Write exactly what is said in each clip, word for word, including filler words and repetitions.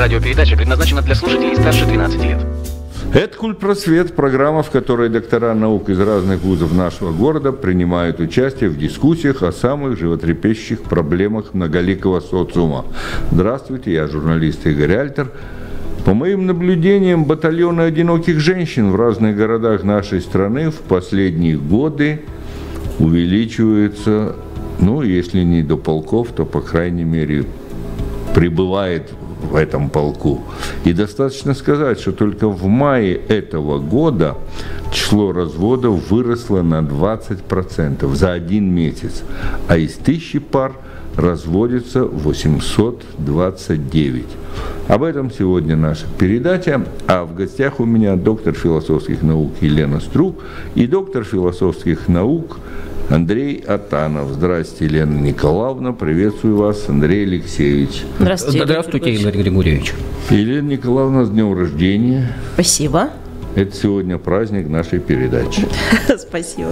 Радиопередача предназначена для слушателей старше двенадцати лет. Это «Культпросвет», программа, в которой доктора наук из разных вузов нашего города принимают участие в дискуссиях о самых животрепещущих проблемах многоликого социума. Здравствуйте, я журналист Игорь Альтер. По моим наблюдениям, батальоны одиноких женщин в разных городах нашей страны в последние годы увеличиваются, ну, если не до полков, то, по крайней мере, прибывает в этом полку. И достаточно сказать, что только в мае этого года число разводов выросло на двадцать процентов за один месяц, а из тысячи пар разводится восемьсот двадцать девять. Об этом сегодня наша передача, а в гостях у меня доктор философских наук Елена Струк и доктор философских наук Андрей Атанов. Здравствуйте, Елена Николаевна. Приветствую вас, Андрей Алексеевич. Здравствуйте, Здравствуйте, Игорь Григорьевич. Елена Николаевна, с днем рождения. Спасибо. Это сегодня праздник нашей передачи. Спасибо.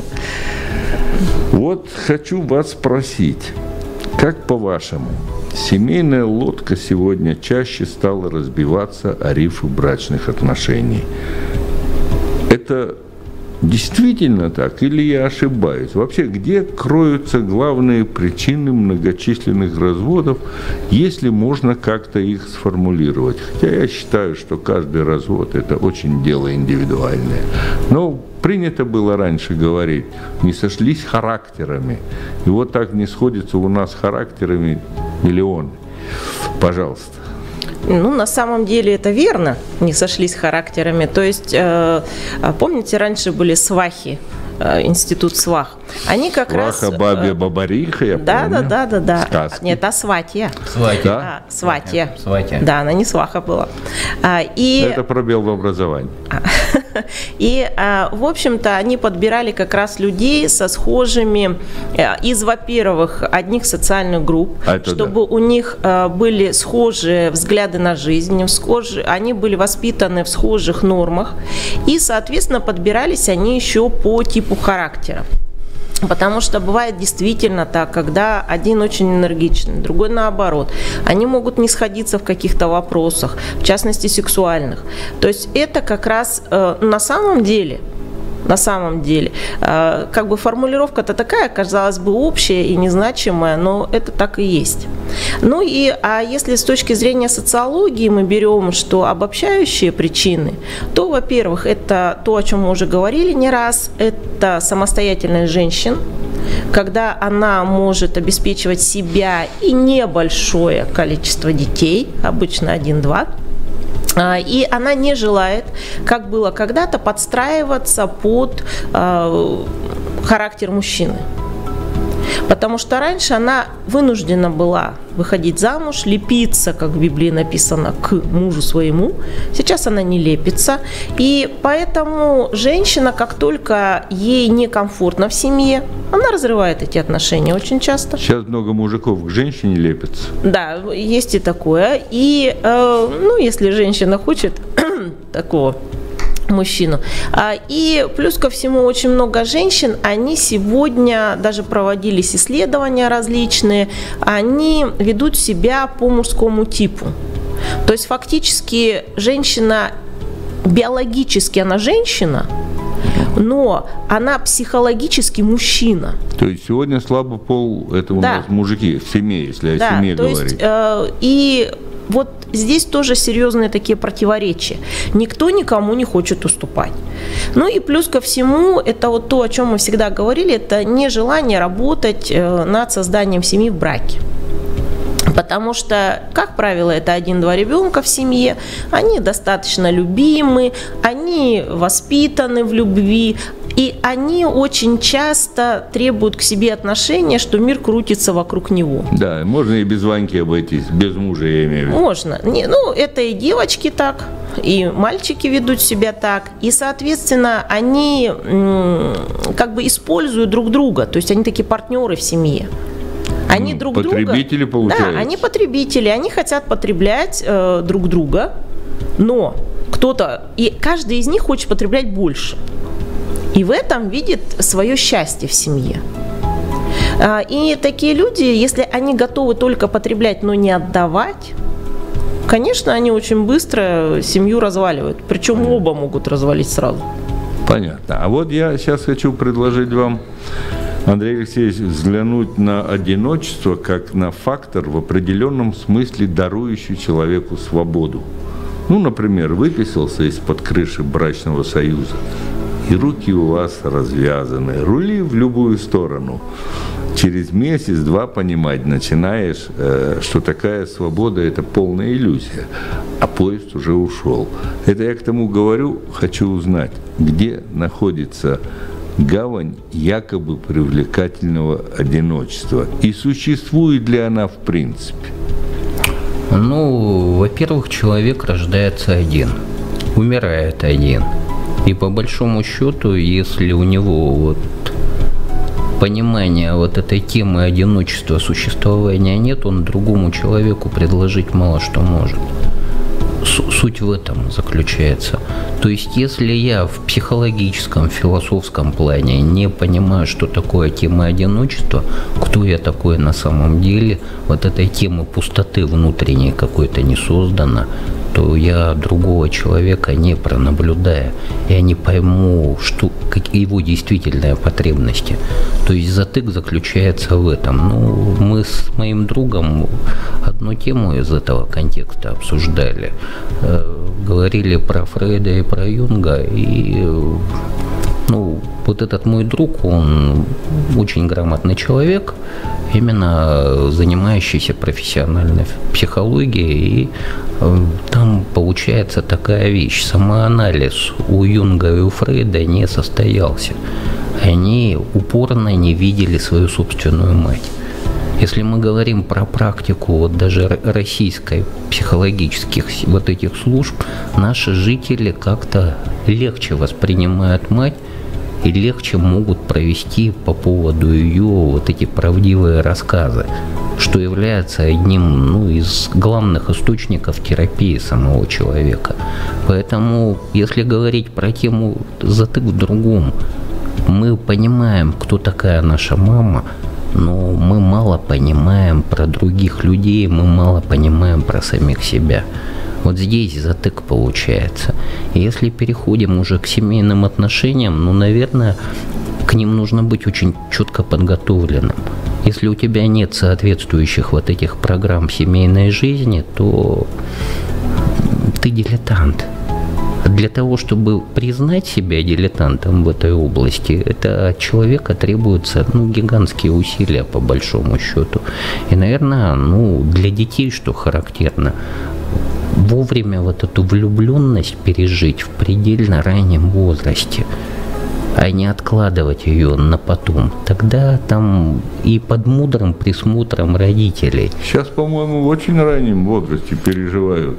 Вот хочу вас спросить, как по-вашему, семейная лодка сегодня чаще стала разбиваться о рифы брачных отношений? Это действительно так или я ошибаюсь? Вообще, где кроются главные причины многочисленных разводов, если можно как-то их сформулировать? Хотя я считаю, что каждый развод – это очень дело индивидуальное. Но принято было раньше говорить, не сошлись характерами. И вот так не сходятся у нас характерами миллионы. Пожалуйста. Ну, на самом деле это верно, не сошлись характерами. То есть, э, помните, раньше были свахи, э, институт свах. Они как Сваха, раз... Сваха, бабе, бабариха, я да, помню. Да, да, да, да. Сказки. Нет, это сватья. Сватья. Да? А, сватья. Сватья. Да, она не сваха была. А, и... Это пробел в образовании. И, в общем-то, они подбирали как раз людей со схожими из, во-первых, одних социальных групп, Это чтобы да. у них были схожие взгляды на жизнь, схожие, они были воспитаны в схожих нормах, и, соответственно, подбирались они еще по типу характера. Потому что бывает действительно так, когда один очень энергичный, другой наоборот. Они могут не сходиться в каких-то вопросах, в частности сексуальных. То есть это как раз э, на самом деле, на самом деле, э, как бы формулировка-то такая, казалось бы, общая и незначимая, но это так и есть. Ну и, а если с точки зрения социологии мы берем, что обобщающие причины, то, во-первых, это то, о чем мы уже говорили не раз, это самостоятельность женщин, когда она может обеспечивать себя и небольшое количество детей, обычно один-два, и она не желает, как было когда-то, подстраиваться под э, характер мужчины. Потому что раньше она вынуждена была выходить замуж, лепиться, как в Библии написано, к мужу своему. Сейчас она не лепится. И поэтому женщина, как только ей некомфортно в семье, она разрывает эти отношения очень часто. Сейчас много мужиков к женщине лепятся. Да, есть и такое. И, э, ну, если женщина хочет такого мужчину. И плюс ко всему очень много женщин, они сегодня, даже проводились исследования различные, они ведут себя по мужскому типу. То есть фактически женщина, биологически она женщина, но она психологически мужчина. То есть сегодня слабый пол, это у да. нас мужики в семье, если да, о семье то говорить. Есть, э, и вот здесь тоже серьезные такие противоречия. Никто никому не хочет уступать. Ну и плюс ко всему, это вот то, о чем мы всегда говорили, это нежелание работать над созданием семьи в браке. Потому что, как правило, это один-два ребенка в семье, они достаточно любимы, они воспитаны в любви, и они очень часто требуют к себе отношения, что мир крутится вокруг него. Да, можно и без Ваньки обойтись, без мужа, я имею в виду. Можно. Не, ну, это и девочки так, и мальчики ведут себя так, и, соответственно, они м, как бы используют друг друга, то есть они такие партнеры в семье. Они ну, друг потребители, друга, получается. Да, они потребители, они хотят потреблять э, друг друга, но кто-то, и каждый из них хочет потреблять больше. И в этом видит свое счастье в семье. И такие люди, если они готовы только потреблять, но не отдавать, конечно, они очень быстро семью разваливают. Причем Понятно. Оба могут развалить сразу. Понятно. А вот я сейчас хочу предложить вам, Андрей Алексеевич, взглянуть на одиночество как на фактор в определенном смысле дарующий человеку свободу. Ну, например, выписался из-под крыши брачного союза, и руки у вас развязаны, рули в любую сторону. Через месяц-два понимать начинаешь, что такая свобода – это полная иллюзия, а поезд уже ушел. Это я к тому говорю, хочу узнать, где находится гавань якобы привлекательного одиночества, и существует ли она в принципе? Ну, во-первых, человек рождается один, умирает один. И по большому счету, если у него вот понимания вот этой темы одиночества, существования нет, он другому человеку предложить мало что может. Суть в этом заключается. То есть, если я в психологическом, философском плане не понимаю, что такое тема одиночества, кто я такой на самом деле, вот этой темы пустоты внутренней какой-то не создано, то я другого человека не пронаблюдая, я не пойму, что, какие его действительные потребности. То есть затык заключается в этом. Ну, мы с моим другом одну тему из этого контекста обсуждали. Э, говорили про Фрейда и про Юнга, и ну, вот этот мой друг, он очень грамотный человек, именно занимающийся профессиональной психологией, и э, там получается такая вещь. Самоанализ у Юнга и у Фрейда не состоялся. Они упорно не видели свою собственную мать. Если мы говорим про практику вот даже российской психологических вот этих служб, наши жители как-то легче воспринимают мать и легче могут провести по поводу ее вот эти правдивые рассказы, что является одним ну, из главных источников терапии самого человека. Поэтому, если говорить про тему «затык в другом», мы понимаем, кто такая наша мама, но мы мало понимаем про других людей, мы мало понимаем про самих себя. Вот здесь затык получается. И если переходим уже к семейным отношениям, ну, наверное, к ним нужно быть очень четко подготовленным. Если у тебя нет соответствующих вот этих программ семейной жизни, то ты дилетант. Для того, чтобы признать себя дилетантом в этой области, это от человека требуются ну, гигантские усилия по большому счету. И, наверное, ну, для детей, что характерно, вовремя вот эту влюбленность пережить в предельно раннем возрасте, а не откладывать ее на потом. Тогда там и под мудрым присмотром родителей. Сейчас, по-моему, в очень раннем возрасте переживают.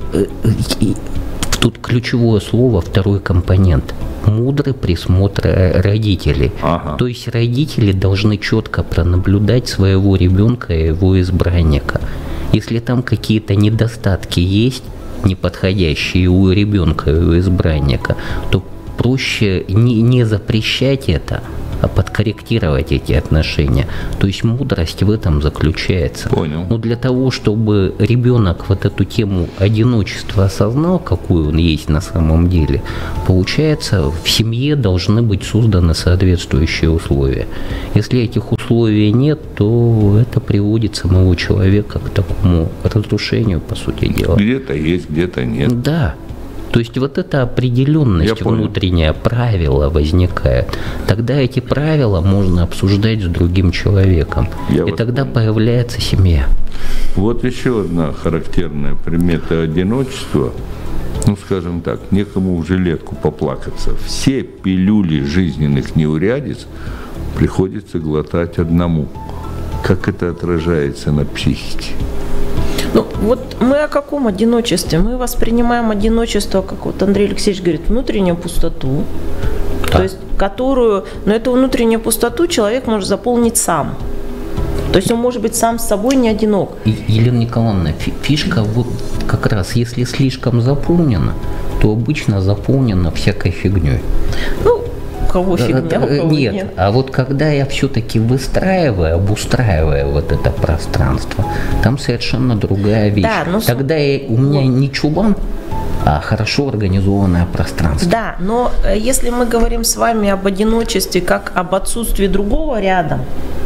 Тут ключевое слово, второй компонент. Мудрый присмотр родителей. Ага. То есть родители должны четко пронаблюдать своего ребенка и его избранника. Если там какие-то недостатки есть, неподходящие у ребенка и у избранника, то проще не, не запрещать это, а подкорректировать эти отношения. То есть мудрость в этом заключается. Понял. Но для того, чтобы ребенок вот эту тему одиночества осознал, какую он есть на самом деле, получается, в семье должны быть созданы соответствующие условия. Если этих условий нет, то это приводит самого человека к такому разрушению, по сути дела. Где-то есть, где-то нет. Да. То есть вот эта определенность внутренняя, правила возникает. Тогда эти правила можно обсуждать с другим человеком. Я и тогда понял. Появляется семья. Вот еще одна характерная примета одиночества. Ну, скажем так, некому в жилетку поплакаться. Все пилюли жизненных неурядиц приходится глотать одному. Как это отражается на психике? Ну, вот мы о каком одиночестве? Мы воспринимаем одиночество, как вот Андрей Алексеевич говорит, внутреннюю пустоту, да. То есть которую, но эту внутреннюю пустоту человек может заполнить сам. То есть он может быть сам с собой не одинок. Елена Николаевна, фишка вот как раз, если слишком заполнено, то обычно заполнено всякой фигней. Ну, кого фигня, у кого нет. нет. А вот когда я все-таки выстраиваю, обустраиваю вот это пространство, там совершенно другая вещь. Да, ну, Тогда я, у меня вот. не чубан, а хорошо организованное пространство. Да, но если мы говорим с вами об одиночестве как об отсутствии другого рядом,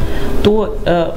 то э,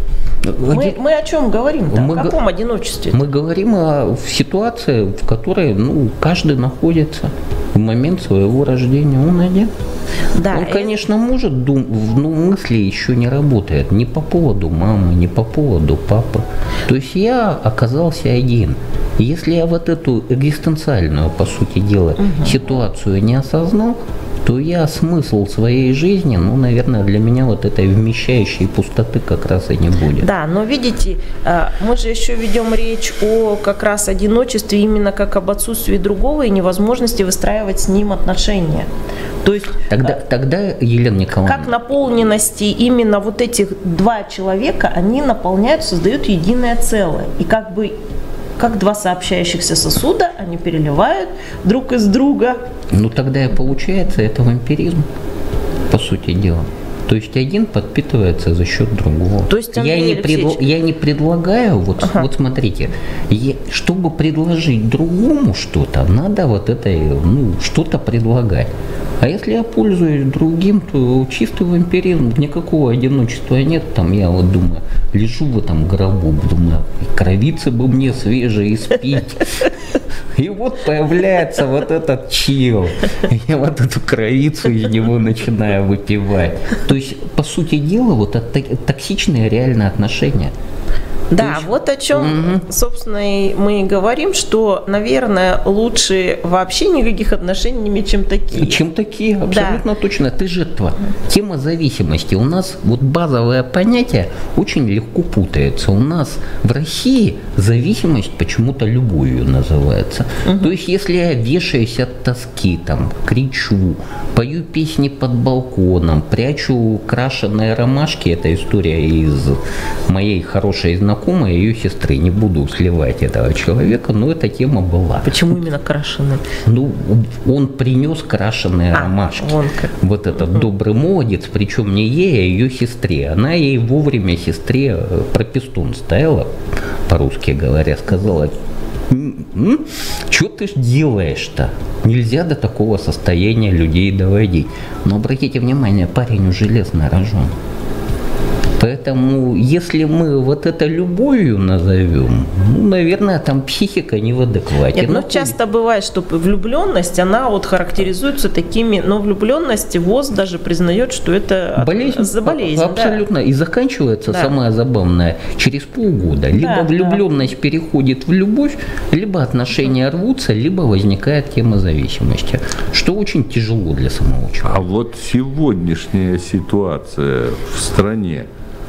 мы, мы о чем говорим? Мы, о каком одиночестве? Мы говорим о в ситуации, в которой ну, каждый находится в момент своего рождения. Он один. Да, он, конечно, это... может думать, но мысли еще не работают ни по поводу мамы, ни по поводу папы. То есть я оказался один. И если я вот эту экзистенциальную, по сути дела, угу. ситуацию не осознал, то я смысл своей жизни, ну, наверное, для меня вот этой вмещающей пустоты как раз и не будет. Да, но видите, мы же еще ведем речь о как раз одиночестве именно как об отсутствии другого и невозможности выстраивать с ним отношения. То есть, тогда, тогда, Елена Николаевна, как наполненности именно вот этих два человека, они наполняют, создают единое целое. И как бы как два сообщающихся сосуда, они переливают друг из друга. Ну тогда и получается это вампиризм, по сути дела. То есть один подпитывается за счет другого. То есть, я, не предл... я не предлагаю, вот, ага. вот смотрите, я, чтобы предложить другому что-то, надо вот это, ну, что-то предлагать. А если я пользуюсь другим, то чистый вампиризм, никакого одиночества нет. Там я вот думаю, лежу в этом гробу, думаю, кровицы бы мне свежие испить. И вот появляется вот этот чел. Я вот эту кровицу из него начинаю выпивать. То есть, по сути дела, вот это токсичные реальные отношения. Да, есть... вот о чем, угу. собственно, и мы и говорим, что, наверное, лучше вообще никаких отношений не иметь, чем такие. Чем такие, абсолютно да. точно. Ты жертва. Тема зависимости. У нас вот базовое понятие очень легко путается. У нас в России зависимость почему-то любовью называется. Угу. То есть, если я вешаюсь от тоски, там, кричу, пою песни под балконом, прячу крашеные ромашки, это история из моей хорошей знакомой, ее сестры, не буду сливать этого человека, но эта тема была. Почему именно крашеные? Ну, он принес крашеные а, ромашки. Вот этот угу. добрый молодец, причем не ей, а ее сестре. Она ей вовремя сестре пропистун ставила, по-русски говоря, сказала: что ты ж делаешь-то? Нельзя до такого состояния людей доводить. Но обратите внимание, парень уже железно рожен. Поэтому, если мы вот это любовью назовем, ну, наверное, там психика не в адеквате. Нет, ну, часто бывает, что влюбленность, она вот характеризуется такими, но влюбленность, ВОЗ даже признает, что это болезнь, от, болезнь абсолютно. Да. И заканчивается, да. самое забавное, через полгода. Либо да, влюбленность да. переходит в любовь, либо отношения рвутся, либо возникает тема зависимости, что очень тяжело для самого человека. А вот сегодняшняя ситуация в стране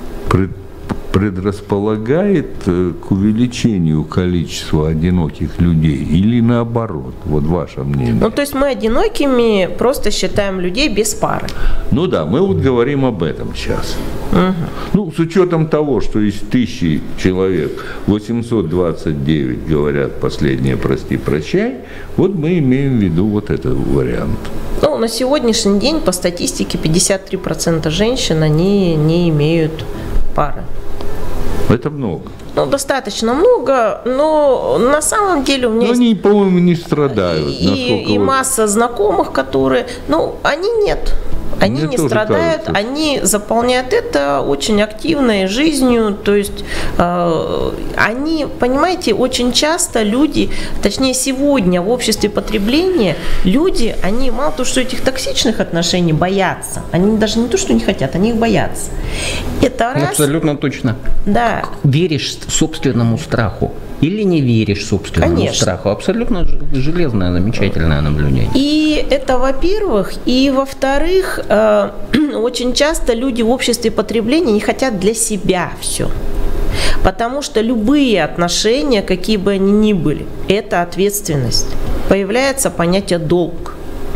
предрасполагает к увеличению количества одиноких людей или наоборот? Вот ваше мнение. Ну, то есть мы одинокими просто считаем людей без пары. Ну да, мы вот говорим об этом сейчас. Угу. Ну, с учетом того, что из тысячи человек восемьсот двадцать девять говорят последнее прости, прощай, вот мы имеем в виду вот этот вариант. Ну, на сегодняшний день по статистике пятьдесят три процента женщин, они не имеют пары. Это много. Ну, достаточно много, но на самом деле у меня но есть... они, по-моему, не страдают. И, и вот... масса знакомых, которые... Ну, они нет. Они Мне не страдают, кажется. Они заполняют это очень активной жизнью, то есть э, они, понимаете, очень часто люди, точнее сегодня в обществе потребления, люди, они мало того, что этих токсичных отношений боятся, они даже не то, что не хотят, они их боятся. Это раз. Абсолютно точно. Да. Веришь собственному страху. Или не веришь собственному Конечно. страху. Абсолютно железное, замечательное наблюдение. И это, во-первых. И, во-вторых, э, очень часто люди в обществе потребления не хотят для себя все. Потому что любые отношения, какие бы они ни были, это ответственность. Появляется понятие долг.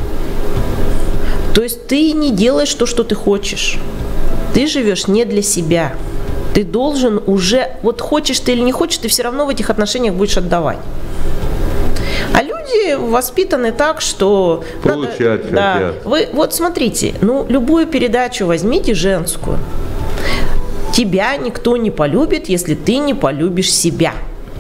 То есть ты не делаешь то, что ты хочешь. Ты живешь не для себя. Ты должен уже, вот хочешь ты или не хочешь, ты все равно в этих отношениях будешь отдавать. А люди люди воспитаны так, что... Получать надо, да, хотят. вы, вот смотрите, ну, любую передачу возьмите женскую. Тебя никто не полюбит, если ты не полюбишь себя.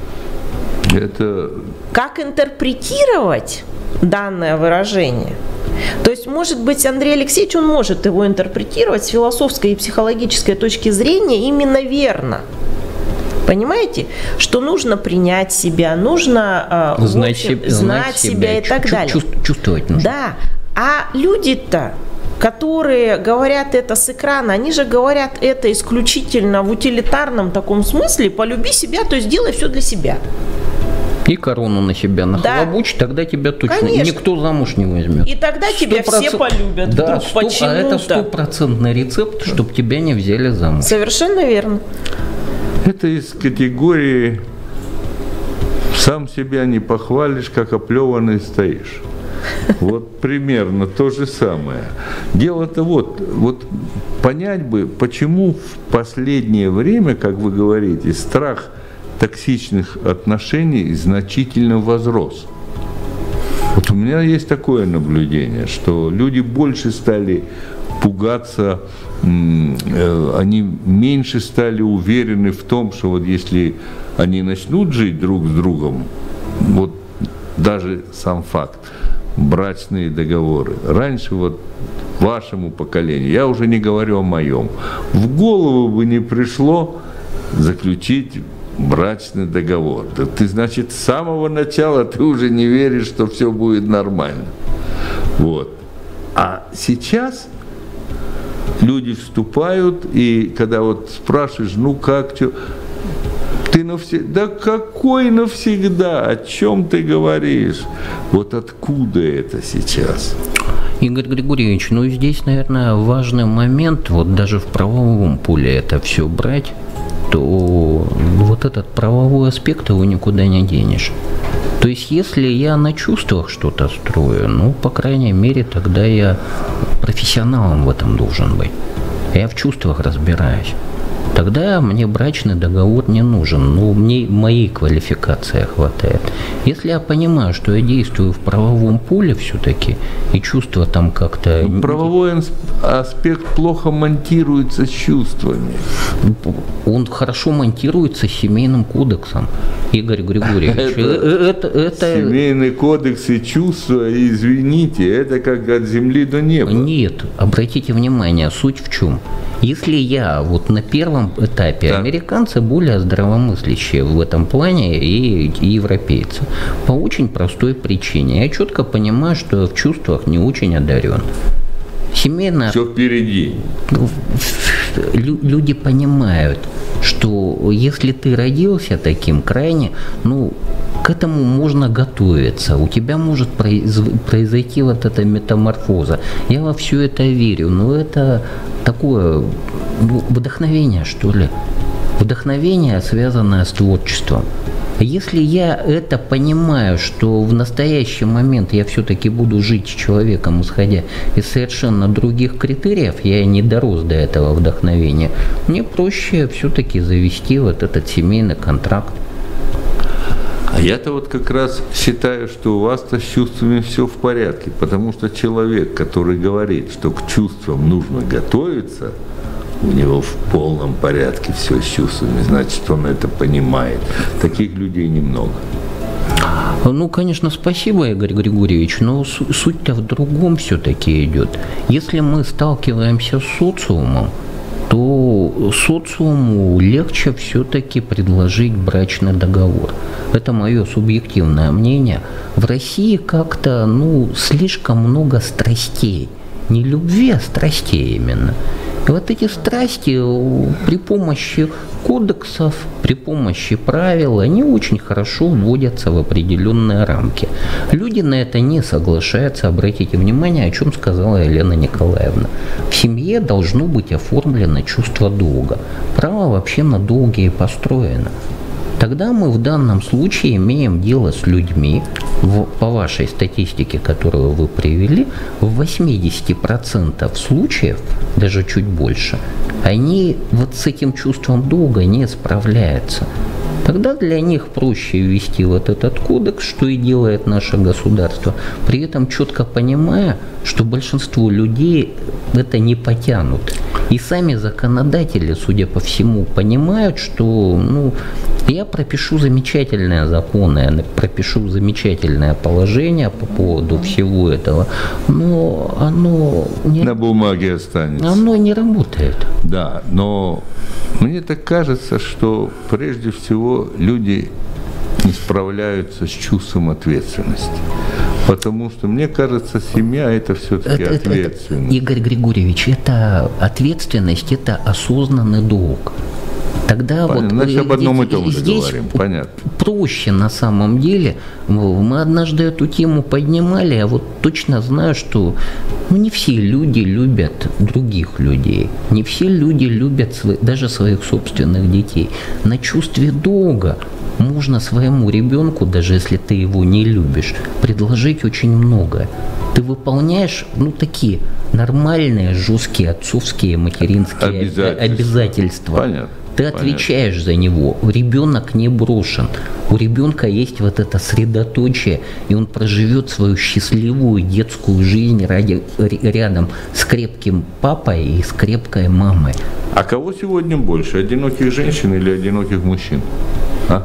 Это... Как интерпретировать данное выражение? То есть, может быть, Андрей Алексеевич, он может его интерпретировать с философской и психологической точки зрения именно верно. Понимаете, что нужно принять себя, нужно э, знать, общем, себе, знать себя, себя и так далее. Чувствовать нужно. Да, а люди-то, которые говорят это с экрана, они же говорят это исключительно в утилитарном таком смысле: полюби себя, то есть делай все для себя. И корону на себя нахлобучь, да. Тогда тебя точно Конечно. Никто замуж не возьмет. И тогда тебя сто процентов все полюбят. Да, сто, почему-то. А это стопроцентный рецепт, чтобы тебя не взяли замуж. Совершенно верно. Это из категории «сам себя не похвалишь, как оплеванный стоишь». Вот примерно то же самое. Дело-то вот, вот понять бы, почему в последнее время, как вы говорите, страх токсичных отношений значительно возрос. Вот у меня есть такое наблюдение, что люди больше стали пугаться, они меньше стали уверены в том, что вот если они начнут жить друг с другом, вот даже сам факт, брачные договоры. Раньше вот вашему поколению, я уже не говорю о моем, в голову бы не пришло заключить брачный договор. Да ты, значит, с самого начала ты уже не веришь, что все будет нормально. Вот. А сейчас люди вступают, и когда вот спрашиваешь, ну как, что, ты навсегда, да какой навсегда, о чем ты говоришь? Вот откуда это сейчас? Игорь Григорьевич, ну здесь, наверное, важный момент, вот даже в правовом поле это все брать, то вот этот правовой аспект его никуда не денешь. То есть, если я на чувствах что-то строю, ну, по крайней мере, тогда я профессионалом в этом должен быть. Я в чувствах разбираюсь. Тогда мне брачный договор не нужен, ну, мне моей квалификации хватает. Если я понимаю, что я действую в правовом поле все-таки, и чувства там как-то... Правовой аспект плохо монтируется с чувствами. Он хорошо монтируется с семейным кодексом, Игорь Григорьевич. это, это... Семейный кодекс и чувства, извините, это как от земли до неба. Нет, обратите внимание, суть в чем? Если я вот на первом этапе, да. Американцы более здравомыслящие в этом плане и, и европейцы. По очень простой причине. Я четко понимаю, что в чувствах не очень одарен. Семейно... Все впереди. Люди понимают, что если ты родился таким крайне, ну, к этому можно готовиться. У тебя может произойти вот эта метаморфоза. Я во все это верю, но это такое вдохновение, что ли. Вдохновение, связанное с творчеством. Если я это понимаю, что в настоящий момент я все-таки буду жить с человеком, исходя из совершенно других критериев, я не дорос до этого вдохновения, мне проще все-таки завести вот этот семейный контракт. А я-то вот как раз считаю, что у вас-то с чувствами все в порядке, потому что человек, который говорит, что к чувствам нужно готовиться, у него в полном порядке все с чувствами, значит, он это понимает. Таких людей немного. Ну, конечно, спасибо, Игорь Григорьевич, но суть-то в другом все-таки идет. Если мы сталкиваемся с социумом, то социуму легче все-таки предложить брачный договор. Это мое субъективное мнение. В России как-то, ну, слишком много страстей. Не любви, а страстей именно. И вот эти страсти при помощи кодексов, при помощи правил, они очень хорошо вводятся в определенные рамки. Люди на это не соглашаются. Обратите внимание, о чем сказала Елена Николаевна. В семье должно быть оформлено чувство долга. Право вообще на долги и построено. Тогда мы в данном случае имеем дело с людьми, в, по вашей статистике, которую вы привели, в восемьдесят процентов случаев, даже чуть больше, они вот с этим чувством долга не справляются. тогда для них проще ввести вот этот кодекс, что и делает наше государство, при этом четко понимая, что большинство людей это не потянут. И сами законодатели, судя по всему, понимают, что ну, я пропишу замечательные законы, я пропишу замечательное положение по поводу всего этого, но оно не, на бумаге останется. Оно не работает. Да, но мне так кажется, что прежде всего люди не справляются с чувством ответственности. Потому что, мне кажется, семья – это все-таки это, ответственность. Это, это, Игорь Григорьевич, это ответственность, это осознанный долг. Тогда понятно. Вот значит, об одном и том же здесь говорим. Понятно. Проще на самом деле. Мы однажды эту тему поднимали, я вот точно знаю, что ну, не все люди любят других людей. Не все люди любят свои, даже своих собственных детей. На чувстве долга можно своему ребенку, даже если ты его не любишь, предложить очень многое. Ты выполняешь, ну, такие нормальные, жесткие отцовские, материнские обязательства. обязательства. Понятно. Ты отвечаешь Понятно. за него. Ребенок не брошен. У ребенка есть вот это средоточие, и он проживет свою счастливую детскую жизнь ради, рядом с крепким папой и с крепкой мамой. А кого сегодня больше, одиноких женщин или одиноких мужчин? А?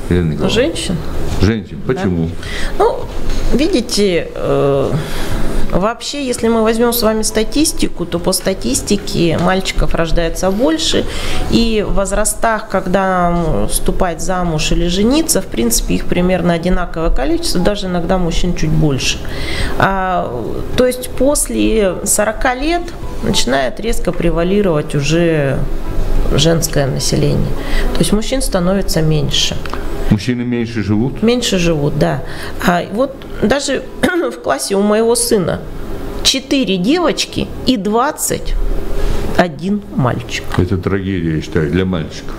Женщин. Женщин. Почему? Да. Ну, видите, э, вообще, если мы возьмем с вами статистику, то по статистике мальчиков рождается больше, и в возрастах, когда вступать замуж или жениться, в принципе, их примерно одинаковое количество, даже иногда мужчин чуть больше. А, то есть после сорока лет начинает резко превалировать уже женское население. То есть мужчин становится меньше. Мужчины меньше живут? Меньше живут, да. А вот даже в классе у моего сына четыре девочки и двадцать один мальчик. Это трагедия, я считаю, для мальчиков.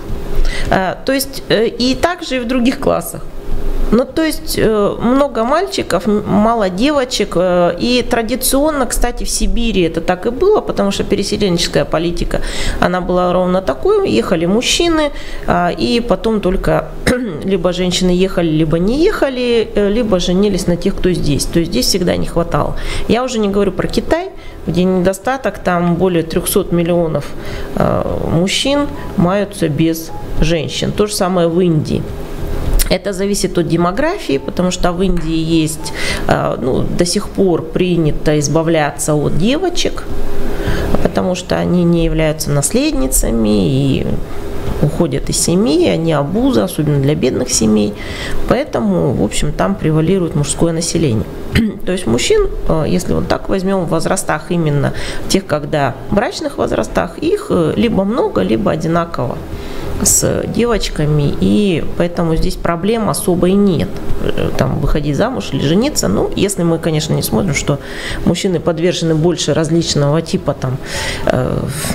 А, то есть и также и в других классах. Ну, то есть много мальчиков, мало девочек. И традиционно, кстати, в Сибири это так и было, потому что переселенческая политика, она была ровно такой. Ехали мужчины, и потом только либо женщины ехали, либо не ехали, либо женились на тех, кто здесь. То есть здесь всегда не хватало. Я уже не говорю про Китай, где недостаток, там более трехсот миллионов мужчин маются без женщин. То же самое в Индии. Это зависит от демографии, потому что в Индии есть, ну, до сих пор принято избавляться от девочек, потому что они не являются наследницами и уходят из семьи, они обуза, особенно для бедных семей. Поэтому, в общем, там превалирует мужское население. То есть мужчин, если вот так возьмем в возрастах именно тех, когда в брачных возрастах, их либо много, либо одинаково с девочками, и поэтому здесь проблем особой нет. Там выходить замуж или жениться. Ну, если мы, конечно, не смотрим, что мужчины подвержены больше различного типа там э,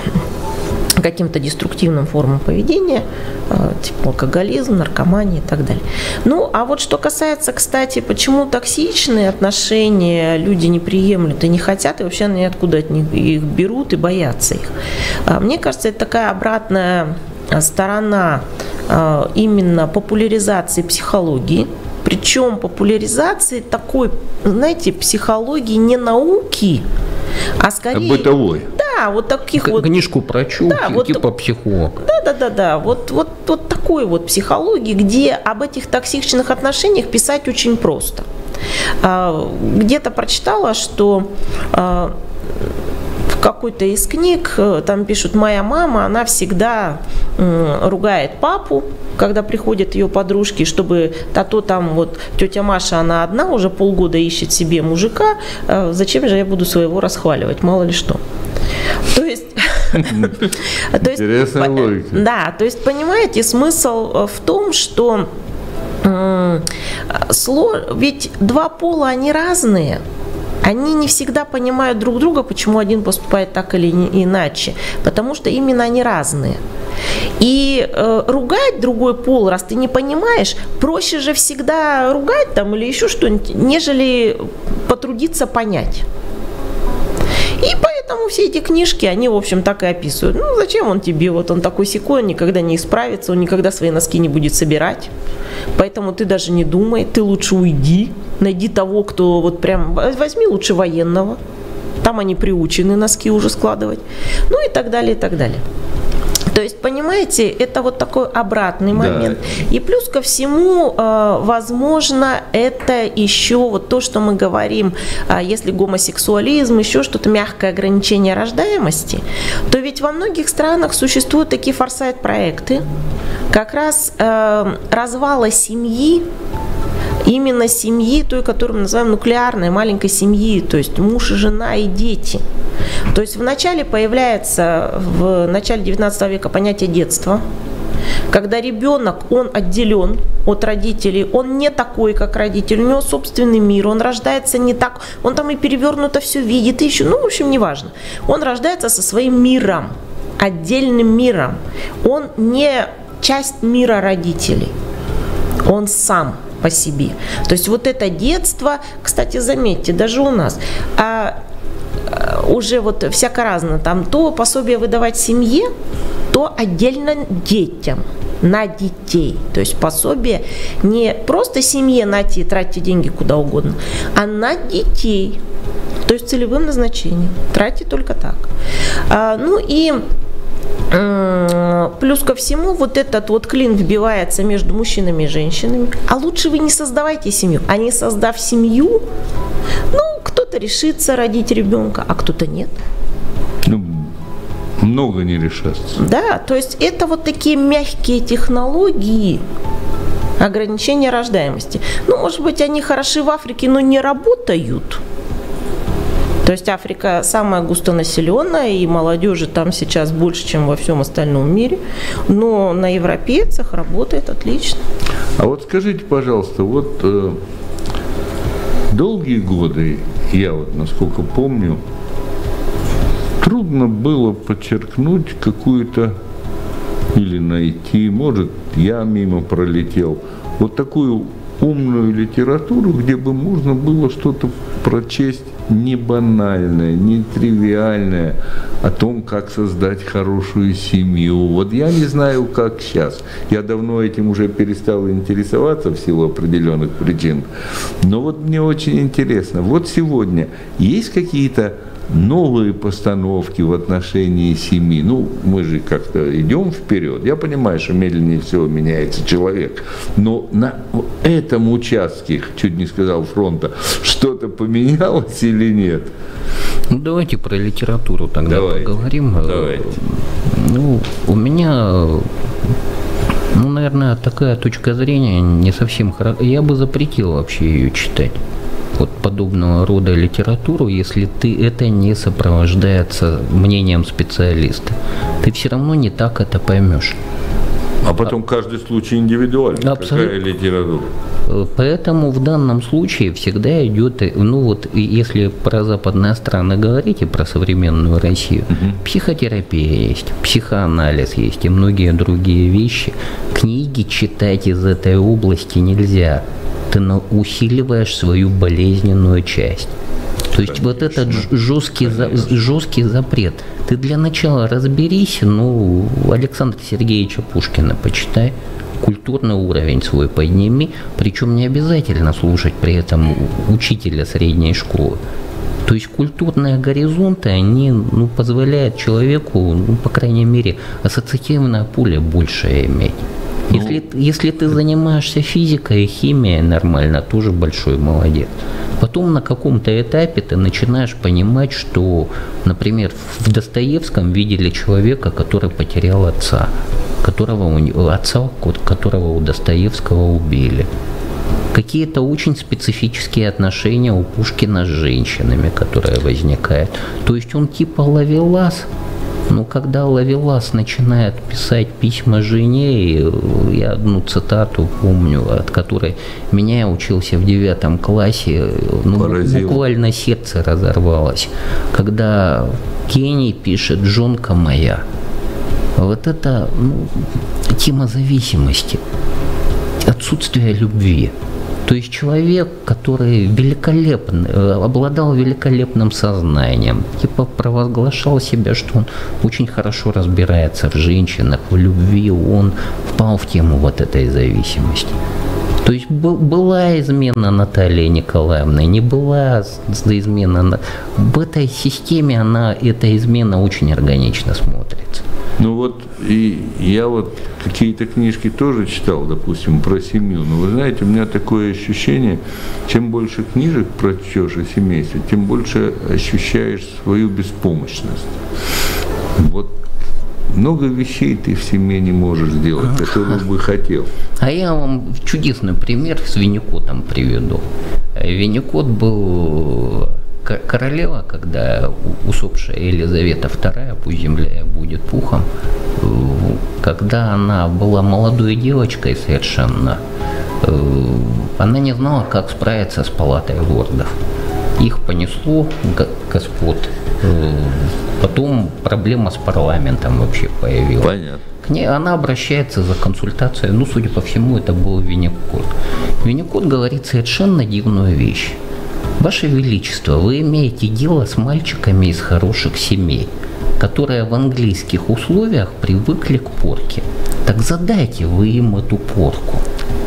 каким-то деструктивным формам поведения, э, типа алкоголизм, наркомания и так далее. Ну, а вот что касается, кстати, почему токсичные отношения люди не приемлют и не хотят, и вообще они откуда от них их берут и боятся их. А мне кажется, это такая обратная сторона э, именно популяризации психологии, причем популяризации такой, знаете, психологии не науки, а скорее... Бытовой. Да, вот таких К- вот... Книжку прочу, да, вот, типа психолог. Да-да-да, вот, вот, вот такой вот психологии, где об этих токсичных отношениях писать очень просто. А, где-то прочитала, что... А, в какой-то из книг там пишут: моя мама, она всегда э, ругает папу, когда приходят ее подружки, чтобы а то там вот тетя Маша, она одна уже полгода ищет себе мужика, э, зачем же я буду своего расхваливать, мало ли что. То есть... Интересная логика. Да, то есть, понимаете, смысл в том, что ведь два пола, они разные. Они не всегда понимают друг друга, почему один поступает так или иначе, потому что именно они разные. И э, ругать другой пол, раз ты не понимаешь, проще же всегда ругать там или еще что-нибудь, нежели потрудиться понять. И поэтому Поэтому все эти книжки, они, в общем, так и описывают. Ну, зачем он тебе? Вот он такой секой, он никогда не исправится, он никогда свои носки не будет собирать. Поэтому ты даже не думай, ты лучше уйди, найди того, кто вот прям, возьми лучше военного. Там они приучены носки уже складывать. Ну и так далее, и так далее. То есть, понимаете, это вот такой обратный момент. Да. И плюс ко всему, возможно, это еще вот то, что мы говорим, если гомосексуализм, еще что-то, мягкое ограничение рождаемости, то ведь во многих странах существуют такие форсайт-проекты, как раз развала семьи, именно семьи, той, которую мы называем нуклеарной, маленькой семьи, то есть муж и жена и дети. То есть вначале появляется в начале девятнадцатого века понятие детства, когда ребенок, он отделен от родителей, он не такой, как родители, у него собственный мир, он рождается не так, он там и перевернуто все видит, и еще, ну, в общем, неважно. Он рождается со своим миром, отдельным миром. Он не часть мира родителей, он сам по себе. То есть вот это детство, кстати, заметьте, даже у нас, а, уже вот всяко разно, там то пособие выдавать семье, то отдельно детям, на детей. То есть пособие не просто семье найти, тратьте деньги куда угодно, а на детей. То есть целевым назначением. Тратьте только так. А, ну и плюс ко всему, вот этот вот клин вбивается между мужчинами и женщинами. А лучше вы не создавайте семью. А не создав семью, ну, кто-то решится родить ребенка, а кто-то нет. Ну, много не решатся. Да, то есть это вот такие мягкие технологии ограничения рождаемости. Ну, может быть, они хороши в Африке, но не работают. То есть Африка самая густонаселенная, и молодежи там сейчас больше, чем во всем остальном мире. Но на европейцах работает отлично. А вот скажите, пожалуйста, вот э, долгие годы, я вот насколько помню, трудно было подчеркнуть какую-то или найти, может, я мимо пролетел, вот такую умную литературу, где бы можно было что-то прочесть не банальное, не тривиальное, о том, как создать хорошую семью. Вот я не знаю, как сейчас. Я давно этим уже перестал интересоваться в силу определенных причин. Но вот мне очень интересно. Вот сегодня есть какие-то новые постановки в отношении семьи? Ну, мы же как-то идем вперед. Я понимаю, что медленнее всего меняется человек. Но на этом участке, чуть не сказал фронта, что-то поменялось или нет? Ну, давайте про литературу тогда давайте, поговорим. Давайте. Ну, у меня, ну, наверное, такая точка зрения не совсем хорошая. Я бы запретил вообще ее читать. Вот подобного рода литературу, если ты это не сопровождается мнением специалиста. Ты все равно не так это поймешь. А потом каждый случай индивидуальный. Абсолютно. Какая литература? Поэтому в данном случае всегда идет, ну вот если про западные страны говорить и про современную Россию, угу. Психотерапия есть, психоанализ есть и многие другие вещи. Книги читать из этой области нельзя. Ты усиливаешь свою болезненную часть. То есть конечно, вот этот жесткий, за, жесткий запрет. Ты для начала разберись, ну, Александра Сергеевича Пушкина почитай, культурный уровень свой подними, причем не обязательно слушать при этом учителя средней школы. То есть культурные горизонты, они, ну, позволяют человеку, ну, по крайней мере, ассоциативное поле больше иметь. Ну, если, если ты занимаешься физикой и химией нормально, тоже большой молодец. Потом на каком-то этапе ты начинаешь понимать, что, например, в Достоевском видели человека, который потерял отца, которого у, отца, которого у Достоевского убили. Какие-то очень специфические отношения у Пушкина с женщинами, которые возникают. То есть он типа ловелас. Но когда Ловелас начинает писать письма жене, я одну цитату помню, от которой меня, я учился в девятом классе, ну, буквально сердце разорвалось. Когда Кенни пишет «Жонка моя». Вот это, ну, тема зависимости, отсутствие любви. То есть человек, который великолепно, обладал великолепным сознанием, типа провозглашал себя, что он очень хорошо разбирается в женщинах, в любви, он впал в тему вот этой зависимости. То есть была измена Натальи Николаевны, не была измена. В этой системе она, эта измена очень органично смотрится. Ну вот, и я вот какие-то книжки тоже читал, допустим, про семью, но вы знаете, у меня такое ощущение, чем больше книжек прочтешь о семействе, тем больше ощущаешь свою беспомощность. Вот много вещей ты в семье не можешь сделать, которые бы хотел. А я вам чудесный пример с Винникотом приведу. Винникот был... Королева, когда усопшая Елизавета вторая, пусть земля будет пухом, когда она была молодой девочкой совершенно, она не знала, как справиться с палатой лордов. Их понесло господ. Потом проблема с парламентом вообще появилась. Понятно. К ней она обращается за консультацией, ну, судя по всему, это был Винникот. Винникот говорит совершенно дивную вещь. Ваше Величество, вы имеете дело с мальчиками из хороших семей, которые в английских условиях привыкли к порке. Так задайте вы им эту порку.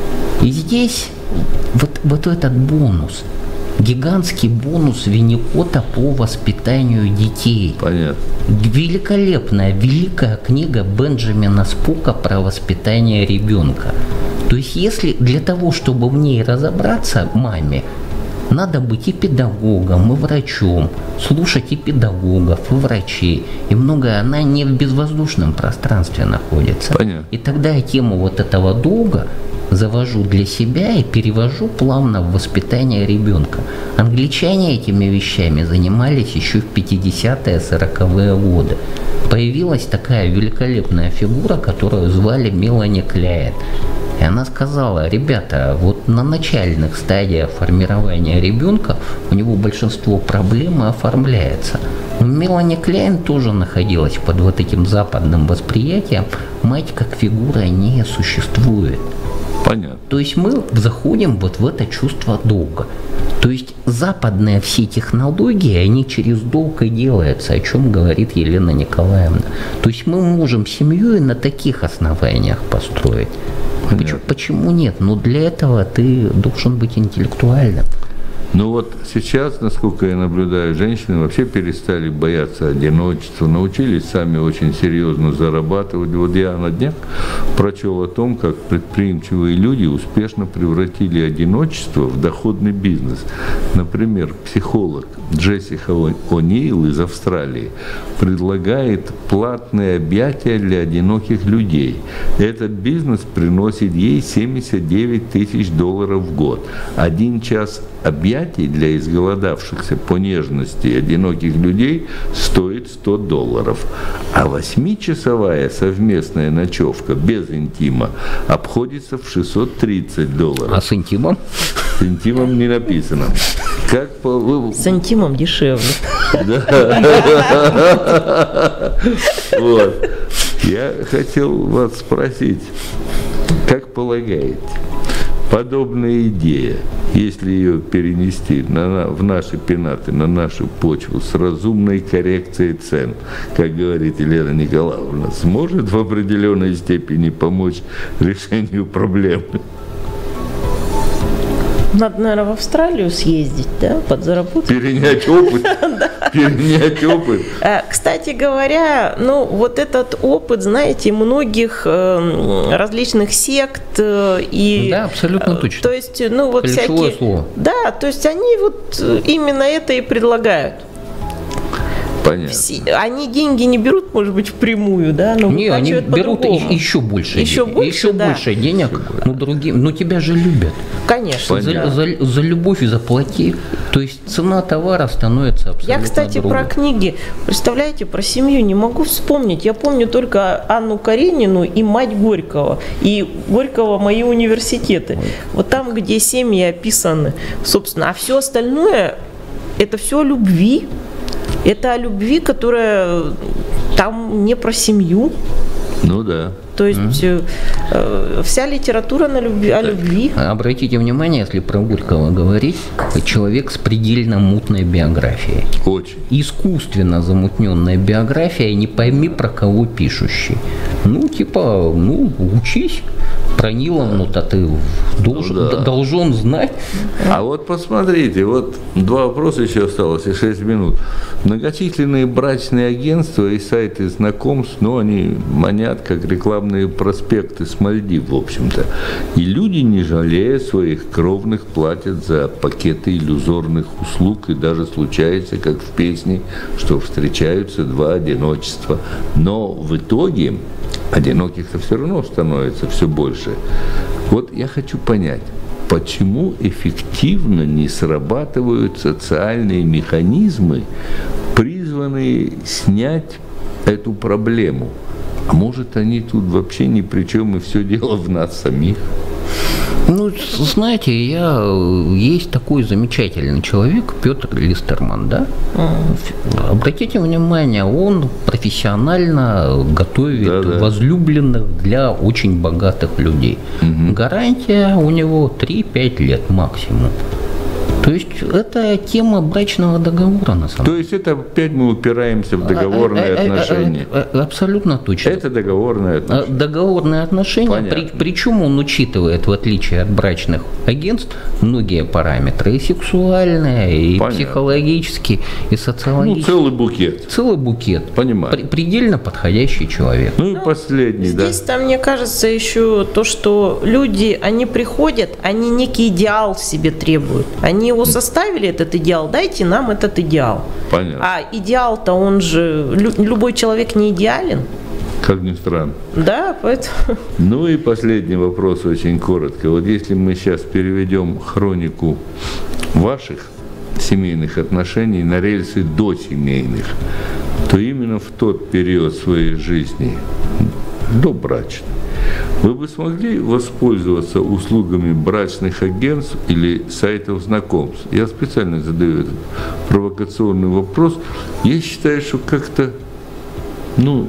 И здесь вот, вот этот бонус, гигантский бонус Винникота по воспитанию детей. Понятно. Великолепная, великая книга Бенджамина Спока про воспитание ребенка. То есть если для того, чтобы в ней разобраться маме, надо быть и педагогом, и врачом, слушать и педагогов, и врачей, и многое. Она не в безвоздушном пространстве находится. Понятно. И тогда я тему вот этого долга завожу для себя и перевожу плавно в воспитание ребенка. Англичане этими вещами занимались еще в пятидесятые, сороковые годы. Появилась такая великолепная фигура, которую звали Мелани Кляйн. И она сказала: ребята, вот на начальных стадиях формирования ребенка у него большинство проблем оформляется. Но Мелани Кляйн тоже находилась под вот этим западным восприятием. Мать как фигура не существует. Понятно. То есть мы заходим вот в это чувство долга. То есть западные все технологии, они через долг и делаются, о чем говорит Елена Николаевна. То есть мы можем семью и на таких основаниях построить. Почему, почему нет? Но для этого ты должен быть интеллектуальным. Ну вот сейчас, насколько я наблюдаю, женщины вообще перестали бояться одиночества, научились сами очень серьезно зарабатывать. Вот я на днях прочел о том, как предприимчивые люди успешно превратили одиночество в доходный бизнес. Например, психолог Джессика О'Нил из Австралии предлагает платные объятия для одиноких людей. Этот бизнес приносит ей семьдесят девять тысяч долларов в год. Один час объятий для изголодавшихся по нежности одиноких людей стоит сто долларов, а восьмичасовая совместная ночевка без интима обходится в шестьсот тридцать долларов. А с интимом? С интимом не написано. Как по... вы... С интимом дешевле. Вот. Я хотел вас спросить, как полагаете, подобная идея, если ее перенести на, в наши пенаты, на нашу почву с разумной коррекцией цен, как говорит Елена Николаевна, сможет в определенной степени помочь решению проблемы? Надо, наверное, в Австралию съездить, да, подзаработать. Перенять опыт. Перенять опыт. Кстати говоря, ну вот этот опыт, знаете, многих различных сект и... Да, абсолютно точно. То есть, ну вот ключевое всякие... слово. Да, то есть они вот именно это и предлагают. Понятно. Все, они деньги не берут, может быть, впрямую, да, но не, они берут еще больше, еще денег, больше, еще да. больше денег, ну другим, но тебя же любят. Конечно. За, за, за любовь заплати, то есть цена товара становится абсолютно Я, кстати, другой. Про книги, представляете, про семью не могу вспомнить. Я помню только Анну Каренину и мать Горького, и Горького мои университеты. Ой. Вот там, где семьи описаны, собственно, а все остальное, это все о любви. Это о любви, которая там не про семью. Ну да. То есть mm-hmm. э, вся литература на любви, о любви. Обратите внимание, если про Горького говорить, человек с предельно мутной биографией. Очень. Искусственно замутненная биография, не пойми про кого пишущий. Ну, типа, ну, учись. Про Ниловну-то ты должен, ну, да. должен знать. А вот посмотрите, вот два вопроса еще осталось, и шесть минут. Многочисленные брачные агентства и сайты знакомств, ну, они манят, как рекламные проспекты с Мальдив, в общем-то. И люди, не жалея своих кровных, платят за пакеты иллюзорных услуг, и даже случается, как в песне, что встречаются два одиночества. Но в итоге одиноких-то все равно становится все больше. Вот я хочу понять, почему эффективно не срабатывают социальные механизмы, призванные снять эту проблему? А может, они тут вообще ни при чем, и все дело в нас самих? Ну, знаете, я есть такой замечательный человек, Петр Листерман, да? Mm. Обратите внимание, он профессионально готовит да, да. возлюбленных для очень богатых людей. Mm-hmm. Гарантия у него три-пять лет максимум. То есть это тема брачного договора, на самом деле. То есть это опять мы упираемся в договорные а, отношения? А, а, а, абсолютно точно. Это договорные отношения? Договорные отношения, при, причем он учитывает, в отличие от брачных агентств, многие параметры, и сексуальные, и Понятно. психологические, и социологические. Ну, целый букет. Целый букет. Понимаю. При, предельно подходящий человек. Ну и ну, последний, здесь, да? Здесь-то, мне кажется, еще то, что люди, они приходят, они некий идеал в себе требуют. Они его составили, этот идеал, дайте нам этот идеал. Понятно. А идеал-то, он же, любой человек не идеален. Как ни странно. Да, поэтому... Ну и последний вопрос очень коротко. Вот если мы сейчас переведем хронику ваших семейных отношений на рельсы досемейных, то именно в тот период своей жизни, до брачной, вы бы смогли воспользоваться услугами брачных агентств или сайтов знакомств? Я специально задаю этот провокационный вопрос. Я считаю, что как-то, ну,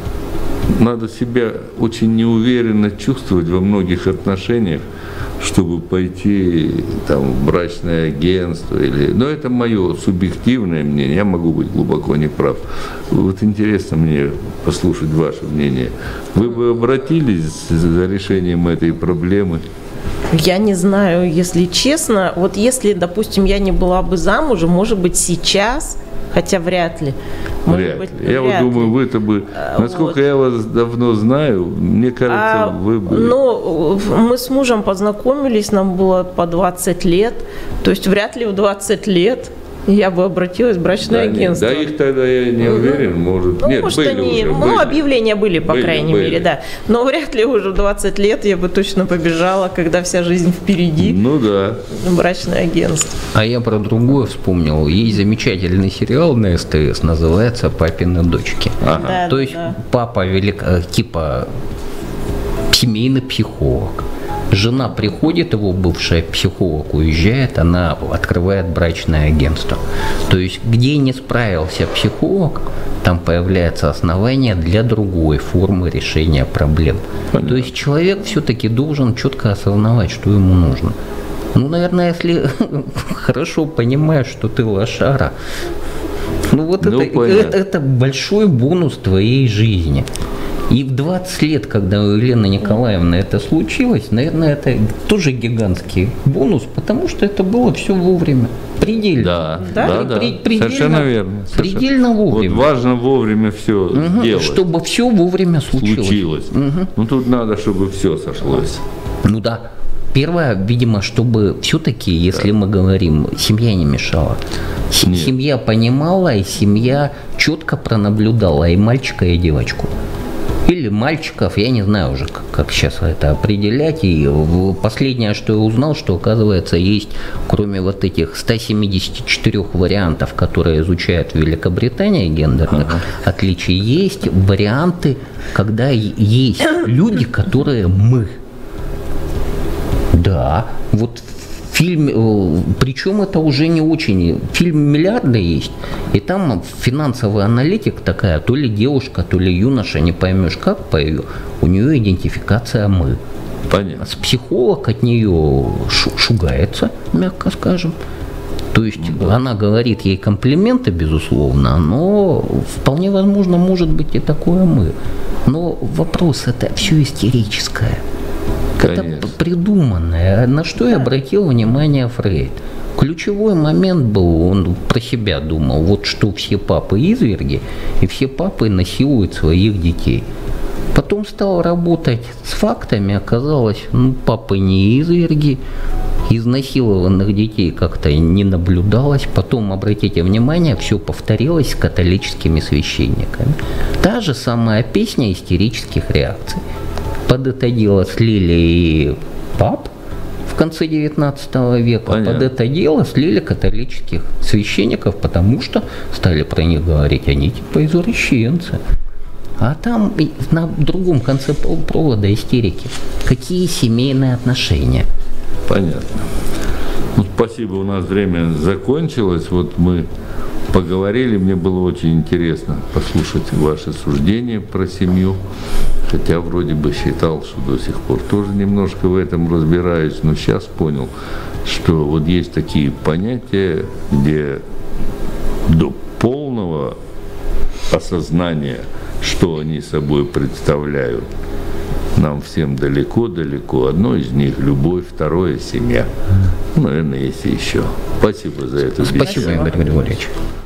надо себя очень неуверенно чувствовать во многих отношениях, чтобы пойти там, в брачное агентство. Или... Но это мое субъективное мнение, я могу быть глубоко неправ. Вот интересно мне послушать ваше мнение. Вы бы обратились за решением этой проблемы? Я не знаю, если честно. Вот если, допустим, я не была бы замужем, может быть, сейчас... Хотя вряд ли. Вряд быть, ли. Я вряд вот думаю, ли. Вы-то бы, насколько вот. я вас давно знаю, мне кажется, а, вы бы... Ну, мы с мужем познакомились, нам было по двадцать лет, то есть вряд ли в двадцать лет я бы обратилась в брачное да, агентство. Нет, да, их тогда я не уверен, может. Ну, нет, может, были они, уже, ну, были. объявления были, по были, крайней были. мере, да. Но вряд ли уже в двадцать лет я бы точно побежала, когда вся жизнь впереди. Ну да. Брачное агентство. А я про другое вспомнил. Есть замечательный сериал на СТС, называется «Папины дочки». Ага. Да, То да, есть да. папа велик, типа семейный психолог. Жена приходит, его бывшая психолог уезжает, она открывает брачное агентство. То есть, где не справился психолог, там появляется основание для другой формы решения проблем. Понятно. То есть, человек все-таки должен четко осознавать, что ему нужно. Ну, наверное, если хорошо понимаешь, что ты лошара, ну вот ну, это, это, это большой бонус твоей жизни. И в двадцать лет, когда у Елены Николаевны это случилось, наверное, это тоже гигантский бонус, потому что это было все вовремя. Предельно. Да, да, да. При, предельно, совершенно верно. Совершенно. Предельно вовремя. Вот важно вовремя все угу, сделать. Чтобы все вовремя случилось. случилось. Угу. Ну тут надо, чтобы все сошлось. Ну да. Первое, видимо, чтобы все-таки, если да. мы говорим, семья не мешала. С- семья понимала, и семья четко пронаблюдала и мальчика, и девочку. Или мальчиков, я не знаю уже, как, как сейчас это определять. И последнее, что я узнал, что, оказывается, есть, кроме вот этих ста семидесяти четырёх вариантов, которые изучают в Великобритании гендерных ага. отличий, есть варианты, когда есть люди, которые мы. Да, вот в фильм, причем это уже не очень, фильм «Миллиарды» есть, и там финансовый аналитик такая, то ли девушка, то ли юноша, не поймешь как по ее, у нее идентификация «мы». Понятно. Психолог от нее шугается, мягко скажем. То есть да. Она говорит ей комплименты, безусловно, но вполне возможно, может быть и такое «мы». Но вопрос, это все истерическое. Конечно. Это придуманное. На что и обратил внимание Фрейд. Ключевой момент был, он про себя думал, вот что все папы изверги, и все папы насилуют своих детей. Потом стал работать с фактами, оказалось, ну, папы не изверги, изнасилованных детей как-то не наблюдалось. Потом, обратите внимание, все повторилось с католическими священниками. Та же самая песня истерических реакций. Под это дело слили и пап в конце девятнадцатого века. Понятно. Под это дело слили католических священников, потому что стали про них говорить, они типа извращенцы. А там на другом конце провода истерики. Какие семейные отношения? Понятно. Ну, спасибо, у нас время закончилось. Вот мы поговорили, мне было очень интересно послушать ваши суждения про семью. Хотя вроде бы считал, что до сих пор тоже немножко в этом разбираюсь, но сейчас понял, что вот есть такие понятия, где до полного осознания, что они собой представляют, нам всем далеко-далеко. Одно из них – любовь, второе – семья. Ну, наверное, есть еще. Спасибо за это. Спасибо, Игорь Григорьевич.